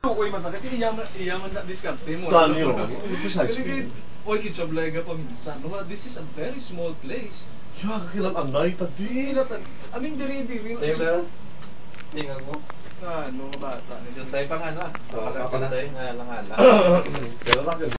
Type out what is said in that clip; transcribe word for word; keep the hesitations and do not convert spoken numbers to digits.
Uy, matakit, iyaman, iyaman na diskarte mo. Tani ro, precisely. Uy, kitsablay ka pa minsan. No, this is a very small place. Ya, kakilang anay, tadi. Aming diri-diri. Tayo meron? Tingnan mo. Ano, bata. Isang tayo pang ano ah. Oo, Kapag papa na. tayo nga lang ala. Pero lang yun.